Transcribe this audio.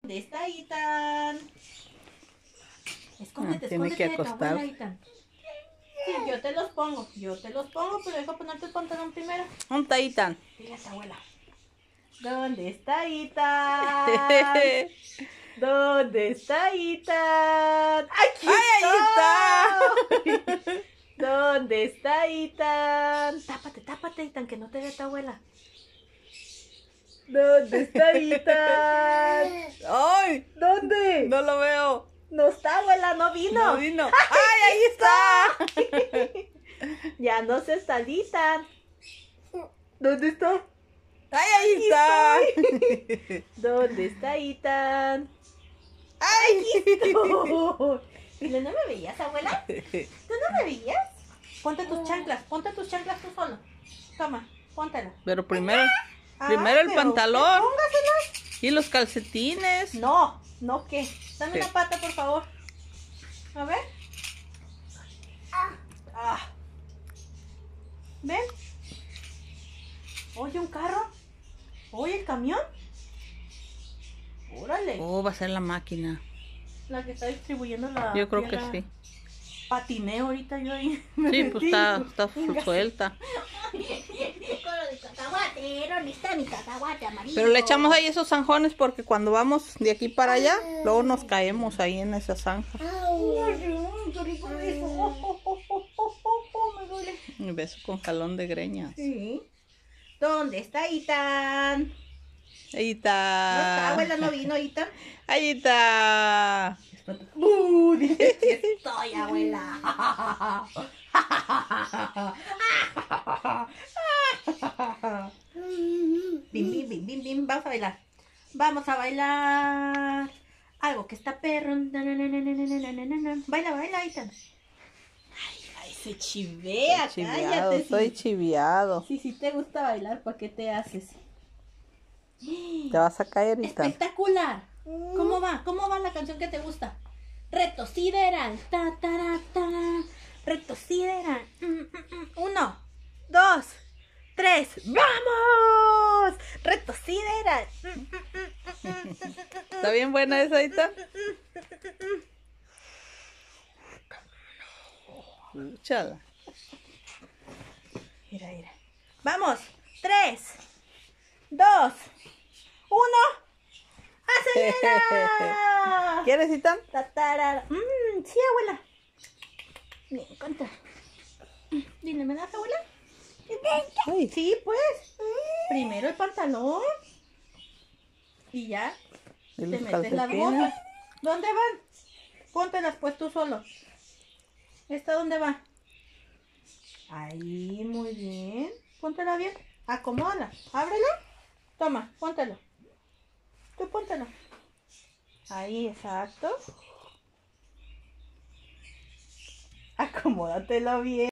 ¿Dónde está Ethan? Escóndete, tiene escóndete que de tu abuela, acostarse. Ethan. Sí, yo te los pongo, pero deja ponerte el pantalón primero. ¿Dónde está Ethan? Dile a tu abuela. ¿Dónde está Ethan? ¿Dónde está Ethan? ¡Aquí ¡Ay, ahí está! ¿Dónde está Ethan? Tápate, tápate, Ethan, que no te vea tu abuela. ¿Dónde está Ethan? ¡Ay! ¿Dónde? No lo veo. No está, abuela, no vino. No vino. ¡Ay, ahí está! Ya no se está Ethan. ¿Dónde está? ¡Ay, ahí está! ¿Dónde está Ethan? ¡Ay! Dile, ¿no me veías, abuela? ¿Tú no me veías? Ponte tus chanclas tú solo. Toma, póntela. Pero primero el pero pantalón. Póngaselas. Y los calcetines. No, ¿qué? Dame ¿Qué? una pata, por favor. A ver. ¿Ven? Oye, un carro. Oye, el camión. Órale. Oh, va a ser la máquina. La que está distribuyendo la Yo creo que tierra. sí. Patiné ahorita yo ahí. Sí, pues está suelta. De cacahuate, ¿dónde está mi cacahuate amarillo? Pero le echamos ahí esos zanjones porque cuando vamos de aquí para allá, luego nos caemos ahí en esa zanja. Qué rico beso. Me duele. Un beso con jalón de greñas. Sí. ¿Dónde está Ethan? Ahí No está, está. abuela, no vino Ethan. Ahí está. Dice, sí estoy, abuela. Bim, bim, bim, bim, bim. Vamos a bailar. Vamos a bailar. Algo que está perro. Baila, baila, Ethan. Ay, se chivea, Chiviado, cállate. estoy chiviado. Si te gusta bailar, ¿para qué te haces? Te vas a caer, Ethan. Espectacular. ¿Cómo va? ¿Cómo va la canción que te gusta? Reto sideral. Ta, ta, ta. Reto sideral. 1, 2, 3. ¡Vamos! Reto sideral. ¿Está bien buena esa, Ethan? Escúchala. Mira, mira. Vamos. 3, 2, 1. ¡Acelera! ¿Quieres, Ethan? Sí, abuela. Me encanta. Dile, ¿me das, abuela? Ay. Sí, pues. Primero el pantalón. Y ya. ¿Y Te los metes las calcetines? botas. ¿Dónde van? Póntelas pues tú solo. ¿Esta dónde va? Ahí, muy bien. Póntela bien. Acomódala. Ábrelo. Toma, póntelo. Tú póntelo. Ahí, exacto. Acomódatelo bien.